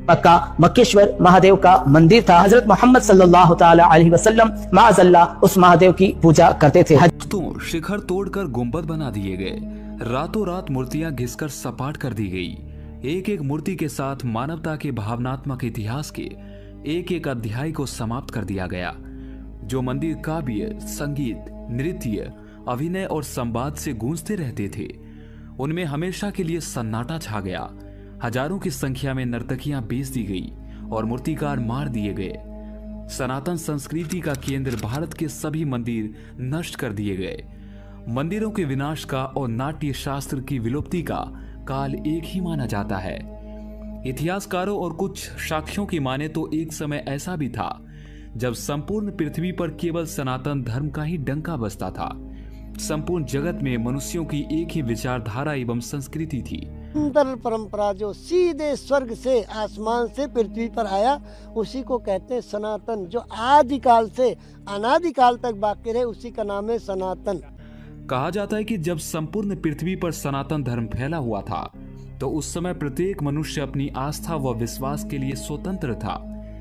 पक्का मक्केश्वर महादेव का मंदिर था। हजरत मोहम्मद सल्लल्लाहु ताला अलैहि वसल्लम माअज़ल्लाह उस महादेव की पूजा करते थे। तो शिखर तोड़कर गुंबद बना दिए गए, रातों रात मूर्तियां घिसकर सपाट कर दी गई। एक एक मूर्ति के साथ मानवता के भावनात्मक इतिहास के एक एक अध्याय को समाप्त कर दिया गया। जो मंदिर काव्य, संगीत, नृत्य, अभिनय और संवाद से गूंजते रहते थे, उनमें हमेशा के लिए सन्नाटा छा गया। हजारों की संख्या में नर्तकियां बेच दी गई और मूर्तिकार मार दिए गए। सनातन संस्कृति का केंद्र भारत के सभी मंदिर नष्ट कर दिए गए। मंदिरों के विनाश का और नाट्य शास्त्र की विलुप्ति का काल एक ही माना जाता है। इतिहासकारों और कुछ साक्ष्यों की माने तो एक समय ऐसा भी था जब संपूर्ण पृथ्वी पर केवल सनातन धर्म का ही डंका बजता था। संपूर्ण जगत में मनुष्यों की एक ही विचारधारा एवं संस्कृति थी। सुंदर परंपरा जो सीधे स्वर्ग से, आसमान से पृथ्वी पर आया, उसी को कहते हैं सनातन। जो आदिकाल से अनादिकाल तक बाकी रहे, उसी का नाम है सनातन। कहा जाता है कि जब संपूर्ण पृथ्वी पर सनातन धर्म फैला हुआ था तो उस समय प्रत्येक मनुष्य अपनी आस्था व विश्वास के लिए स्वतंत्र था।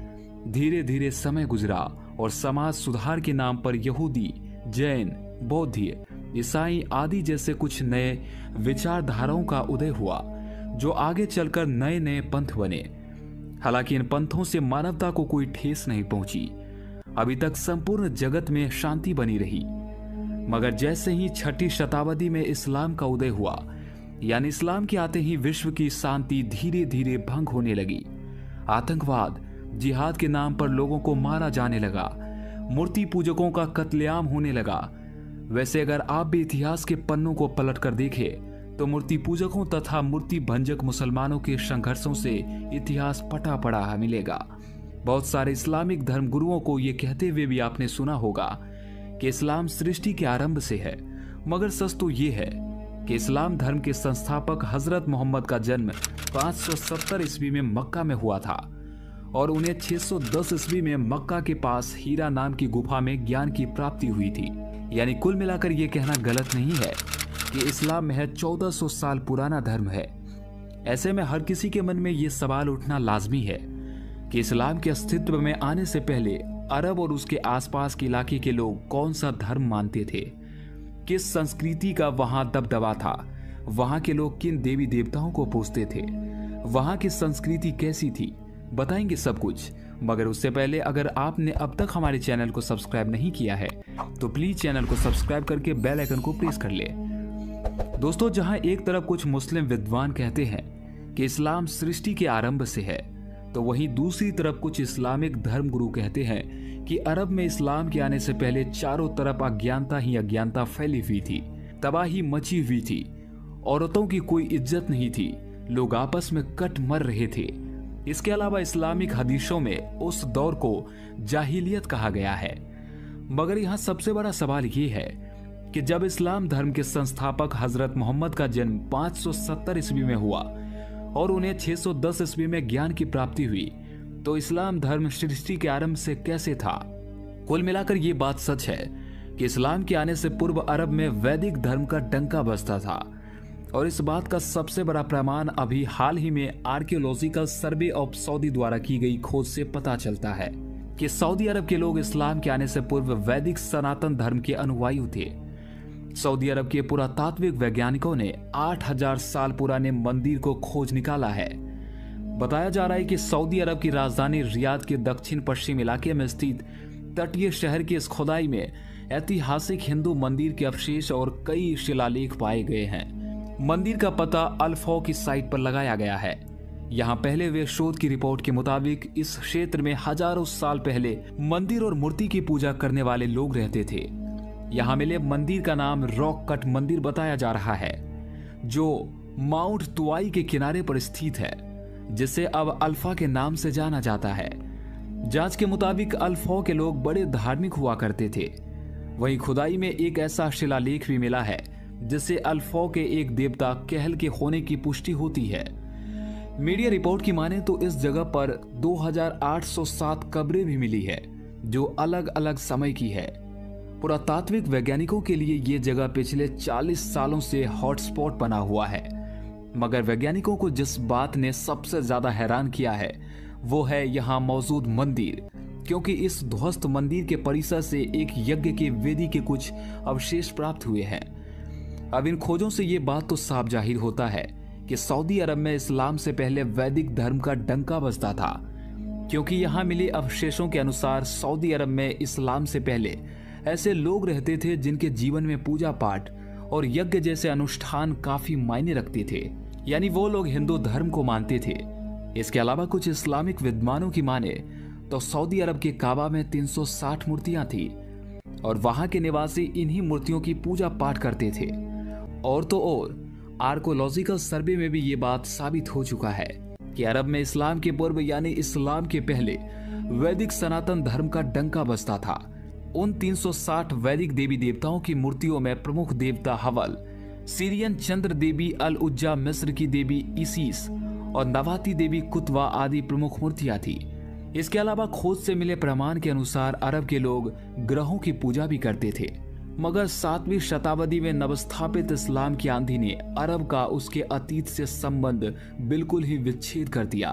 धीरे धीरे समय गुजरा और समाज सुधार के नाम पर यहूदी, जैन, बौद्ध, ईसाई आदि जैसे कुछ नए विचारधाराओं का उदय हुआ, जो आगे चलकर नए नए पंथ बने। हालांकि इन पंथों से मानवता को कोई ठेस नहीं पहुंची। अभी तक संपूर्ण जगत में शांति बनी रही, मगर जैसे ही 6वीं शताब्दी में इस्लाम का उदय हुआ, यानी इस्लाम के आते ही विश्व की शांति धीरे धीरे भंग होने लगी। आतंकवाद, जिहाद के नाम पर लोगों को मारा जाने लगा, मूर्ति पूजकों का कत्लेआम होने लगा। वैसे अगर आप भी इतिहास के पन्नों को पलट कर देखें तो मूर्ति पूजकों तथा मूर्ति भंजक मुसलमानों के संघर्षों से इतिहास पटा पड़ा मिलेगा। बहुत सारे इस्लामिक धर्म गुरुओं को ये कहते हुए भी आपने सुना होगा कि इस्लाम सृष्टि के आरंभ से है, मगर सच तो ये है कि इस्लाम धर्म के संस्थापक हजरत मोहम्मद का जन्म 570 ईस्वी में मक्का में हुआ था और उन्हें 610 ईस्वी में मक्का के पास हीरा नाम की गुफा में ज्ञान की प्राप्ति हुई थी। यानी कुल मिलाकर यह कहना गलत नहीं है कि इस्लाम महज 1400 साल पुराना धर्म है। ऐसे में हर किसी के मन में यह सवाल उठना लाजमी है कि इस्लाम के अस्तित्व में आने से पहले अरब और उसके आसपास के इलाके के लोग कौन सा धर्म मानते थे, किस संस्कृति का वहां दबदबा था, वहां के लोग किन देवी देवताओं को पूजते थे, वहां की संस्कृति कैसी थी, बताएंगे सब कुछ। मगर उससे पहले अगर आपने अब तक हमारे चैनल को सब्सक्राइब नहीं किया है तो प्लीज चैनल को सब्सक्राइब करके बेल आइकन को प्रेस कर ले। दोस्तों, जहां एक तरफ कुछ मुस्लिम विद्वान कहते हैं कि इस्लाम सृष्टि के आरंभ से है, तो वहीं दूसरी तरफ कुछ इस्लामिक धर्म गुरु कहते हैं कि अरब में इस्लाम के आने से पहले चारों तरफ अज्ञानता ही अज्ञानता फैली हुई थी, तबाही मची हुई थी, औरतों की कोई इज्जत नहीं थी, लोग आपस में कट मर रहे थे। इसके अलावा इस्लामिक हदीसों में उस दौर को जाहिलियत कहा गया है। मगर यहाँ सबसे बड़ा सवाल ये है कि जब इस्लाम धर्म के संस्थापक हजरत मोहम्मद का जन्म 570 ईस्वी में हुआ और उन्हें 610 ईस्वी में ज्ञान की प्राप्ति हुई, तो इस्लाम धर्म सृष्टि के आरंभ से कैसे था? कुल मिलाकर ये बात सच है कि इस्लाम के आने से पूर्व अरब में वैदिक धर्म का डंका बजता था और इस बात का सबसे बड़ा प्रमाण अभी हाल ही में आर्कियोलॉजिकल सर्वे ऑफ सऊदी द्वारा की गई खोज से पता चलता है कि सऊदी अरब के लोग इस्लाम के आने से पूर्व वैदिक सनातन धर्म के अनुयायी थे। सऊदी अरब के पुरातात्विक वैज्ञानिकों ने 8000 साल पुराने मंदिर को खोज निकाला है। बताया जा रहा है कि सऊदी अरब की राजधानी रियाद के दक्षिण पश्चिम इलाके में स्थित तटीय शहर की इस खुदाई में ऐतिहासिक हिंदू मंदिर के अवशेष और कई शिलालेख पाए गए हैं। मंदिर का पता अल्फो की साइट पर लगाया गया है। यहाँ पहले हुए शोध की रिपोर्ट के मुताबिक इस क्षेत्र में हजारों साल पहले मंदिर और मूर्ति की पूजा करने वाले लोग रहते थे। यहाँ मिले मंदिर का नाम रॉक कट मंदिर बताया जा रहा है, जो माउंट तुआई के किनारे पर स्थित है, जिसे अब अल्फा के नाम से जाना जाता है। जांच के मुताबिक अल्फो के लोग बड़े धार्मिक हुआ करते थे। वहीं खुदाई में एक ऐसा शिलालेख भी मिला है जिससे अल्फो के एक देवता कहल के होने की पुष्टि होती है। मीडिया रिपोर्ट की माने तो इस जगह पर 2807 कब्रें भी मिली है, जो अलग अलग समय की है। पुरातात्विक वैज्ञानिकों के लिए ये जगह पिछले 40 सालों से हॉटस्पॉट बना हुआ है। मगर वैज्ञानिकों को जिस बात ने सबसे ज्यादा हैरान किया है वो है यहाँ मौजूद मंदिर, क्योंकि इस ध्वस्त मंदिर के परिसर से एक यज्ञ के वेदी के कुछ अवशेष प्राप्त हुए हैं। अब इन खोजों से ये बात तो साफ जाहिर होता है कि सऊदी अरब में इस्लाम से पहले वैदिक धर्म का डंका बजता था, क्योंकि यहाँ मिले अवशेषों के अनुसार सऊदी अरब में इस्लाम से पहले ऐसे लोग रहते थे जिनके जीवन में पूजा पाठ और यज्ञ जैसे अनुष्ठान काफी मायने रखते थे, यानी वो लोग हिंदू धर्म को मानते थे। इसके अलावा कुछ इस्लामिक विद्वानों की माने तो सऊदी अरब के काबा में 360 मूर्तियां थी और वहां के निवासी इन्हीं मूर्तियों की पूजा पाठ करते थे। और तो और आर्कोलॉजिकल सर्वे में भी ये बात साबित हो चुका है कि अरब में इस्लाम के पूर्व यानी इस्लाम के पहले वैदिक सनातन धर्म का डंका बजता था। उन 360 वैदिक देवी देवताओं की मूर्तियों में प्रमुख देवता हवल, सीरियन चंद्र देवी अल उज्जा, मिस्र की देवी इसीस और नवाती देवी कुतवा आदि प्रमुख मूर्तियां थी। इसके अलावा खोज से मिले प्रमाण के अनुसार अरब के लोग ग्रहों की पूजा भी करते थे, मगर 7वीं शताब्दी में नवस्थापित इस्लाम की आंधी ने अरब का उसके अतीत से संबंध बिल्कुल ही विच्छेद कर दिया।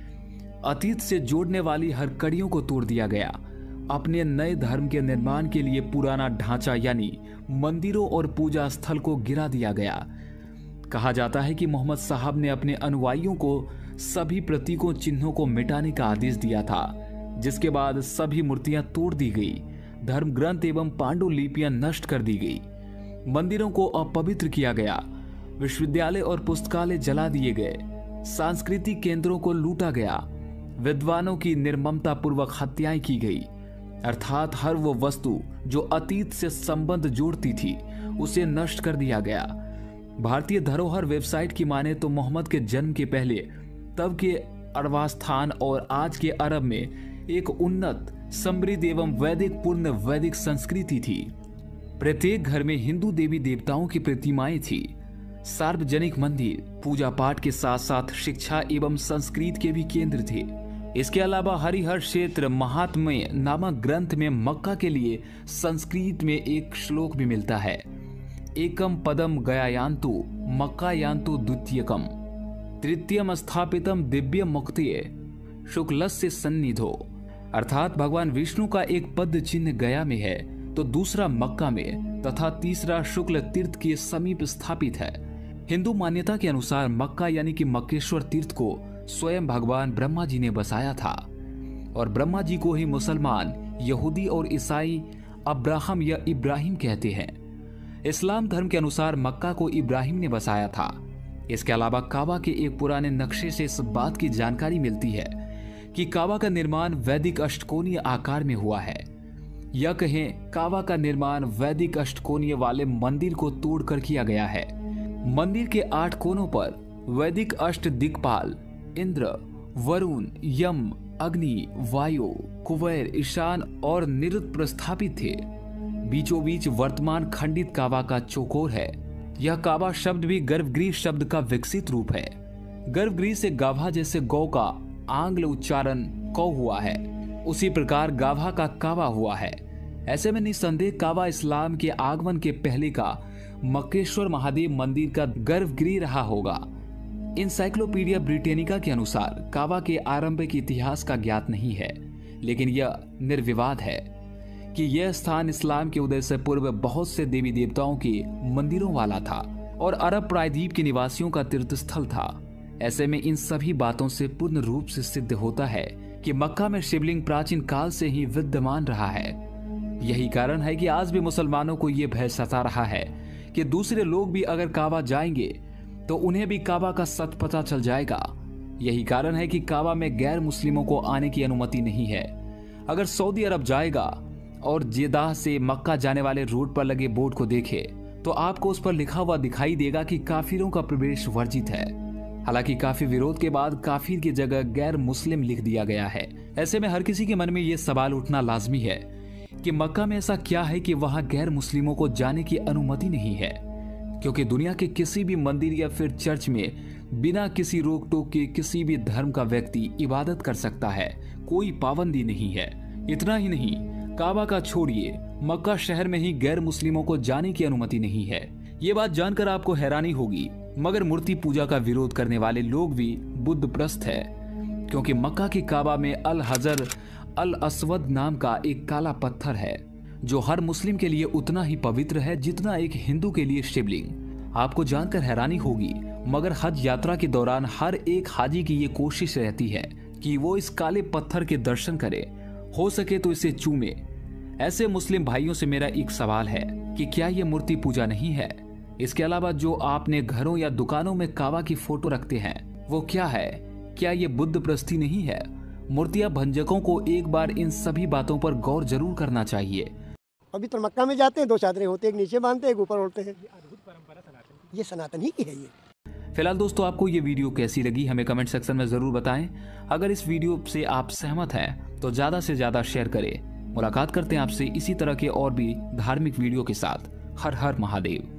अतीत से जोड़ने वाली हर कड़ियों को तोड़ दिया गया। अपने नए धर्म के निर्माण के लिए पुराना ढांचा यानी मंदिरों और पूजा स्थल को गिरा दिया गया। कहा जाता है कि मोहम्मद साहब ने अपने अनुयायियों को सभी प्रतीकों चिन्हों को मिटाने का आदेश दिया था, जिसके बाद सभी मूर्तियां तोड़ दी गई, धर्म ग्रंथ एवं पांडुलिपियां नष्ट कर दी गई, मंदिरों को अपवित्र किया गया, विश्वविद्यालय और पुस्तकालय जला दिए गए, सांस्कृतिक केंद्रों को लूटा गया, विद्वानों की निर्ममता पूर्वक हत्याएं की गई, अर्थात हर वो वस्तु जो अतीत से संबंध जोड़ती थी उसे नष्ट कर दिया गया। भारतीय धरोहर वेबसाइट की माने तो मोहम्मद के जन्म के पहले तब के अरवास्थान और आज के अरब में एक उन्नत, समृद्ध एवं वैदिक पूर्ण वैदिक संस्कृति थी। प्रत्येक घर में हिंदू देवी देवताओं की प्रतिमाएं थी। सार्वजनिक मंदिर पूजा पाठ के साथ साथ शिक्षा एवं संस्कृत के भी केंद्र थे। इसके अलावा हरिहर क्षेत्र महात्म्य नामक ग्रंथ में मक्का के लिए संस्कृत में एक श्लोक भी मिलता है, एकम पदम गयायान्तु मक्कायान्तु द्वितीयकम तृतीयम स्थापितम दिव्य मुक्तिये शुक्लस्य सन्निधो। अर्थात भगवान विष्णु का एक पद चिन्ह गया में है तो दूसरा मक्का में तथा तीसरा शुक्ल तीर्थ के समीप स्थापित है। हिंदू मान्यता के अनुसार मक्का यानी कि मक्केश्वर तीर्थ को स्वयं भगवान ब्रह्मा जी ने बसाया था और ब्रह्मा जी को ही मुसलमान, यहूदी और ईसाई अब्राहम या इब्राहिम कहते हैं। इस्लाम धर्म के अनुसार मक्का को इब्राहिम ने बसाया था। इसके अलावा काबा के एक पुराने नक्शे से इस बात की जानकारी मिलती है कि काबा का निर्माण वैदिक अष्टकोणीय आकार में हुआ है, या कहें काबा का निर्माण वैदिक अष्टकोणीय वाले मंदिर को तोड़कर किया गया है। मंदिर के 8 कोनों पर वैदिक अष्ट दिक्पाल इंद्र, वरुण, यम, अग्नि, वायु, कुबेर, ईशान और निरुक्त प्रस्थापित थे। बीचों बीच वर्तमान खंडित काबा का चौकोर है। यह काबा शब्द भी गर्भगृह शब्द का विकसित रूप है। गर्भगृह से गाभा जैसे गौ का आंग्ल उच्चारण कौ हुआ है, उसी प्रकार गाभा का काबा हुआ है। ऐसे में निसंदेह काबा इस्लाम के आगमन के पहले का मक्केश्वर महादेव मंदिर का गर्भगृह रहा होगा। इंसाइक्लोपीडिया ब्रिटेनिका के अनुसार काबा के आरंभिक इतिहास का ज्ञात नहीं है, लेकिन यह निर्विवाद है कि यह स्थान इस्लाम के उदय से पूर्व बहुत से देवी देवताओं के मंदिरों वाला था और अरब प्रायद्वीप के निवासियों का तीर्थ स्थल था। ऐसे में इन सभी बातों से पूर्ण रूप से सिद्ध होता है कि मक्का में शिवलिंग प्राचीन काल से ही विद्यमान रहा है। यही कारण है कि आज भी मुसलमानों को यह भय सता रहा है कि दूसरे लोग भी अगर काबा जाएंगे तो उन्हें भी काबा का सच पता चल जाएगा। यही कारण है कि काबा में गैर मुस्लिमों को आने की अनुमति नहीं है। अगर सऊदी अरब जाएगा और जेदाह से मक्का जाने वाले रूट पर लगे बोर्ड को देखे तो आपको उस पर लिखा हुआ दिखाई देगा कि काफिरों का प्रवेश वर्जित है। हालांकि काफी विरोध के बाद काफिर की जगह गैर मुस्लिम लिख दिया गया है। ऐसे में हर किसी के मन में ये सवाल उठना लाजमी है कि मक्का में ऐसा क्या है कि वहां गैर मुस्लिमों को जाने की अनुमति नहीं है, क्योंकि दुनिया के किसी भी मंदिर या फिर चर्च में बिना किसी रोक टोक के किसी भी धर्म का व्यक्ति इबादत कर सकता है, कोई पाबंदी नहीं है। इतना ही नहीं, काबा का छोड़िए मक्का शहर में ही गैर मुस्लिमों को जाने की अनुमति नहीं है। ये बात जानकर आपको हैरानी होगी मगर मूर्ति पूजा का विरोध करने वाले लोग भी बुद्ध प्रस्त है, क्योंकि मक्का की काबा में अल हजर अल अस्वद नाम का एक काला पत्थर है जो हर मुस्लिम के लिए उतना ही पवित्र है जितना एक हिंदू के लिए शिवलिंग। आपको जानकर हैरानी होगी, मगर हज यात्रा के दौरान हर एक हाजी की ये कोशिश रहती है कि वो इस काले पत्थर के दर्शन करे, हो सके तो इसे चूमे। ऐसे मुस्लिम भाइयों से मेरा एक सवाल है कि क्या ये मूर्ति पूजा नहीं है? इसके अलावा जो आपने घरों या दुकानों में काबा की फोटो रखते हैं वो क्या है? क्या ये बुद्ध प्रस्ती नहीं है? मूर्तियां भंजकों को एक बार इन सभी बातों पर गौर जरूर करना चाहिए। पवित्र मक्का में जाते हैं, 2 चादरें होती हैं, एक नीचे बांधते हैं, एक ऊपर ओढ़ते हैं। ये सनातन ही की है ये। फिलहाल दोस्तों, आपको ये वीडियो कैसी लगी हमें कमेंट सेक्शन में जरूर बताएं। अगर इस वीडियो से आप सहमत हैं तो ज्यादा से ज्यादा शेयर करें। मुलाकात करते हैं आपसे इसी तरह के और भी धार्मिक वीडियो के साथ। हर हर महादेव।